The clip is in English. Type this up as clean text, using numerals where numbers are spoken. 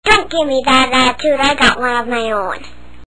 Don't give me that attitude. I got one of my own.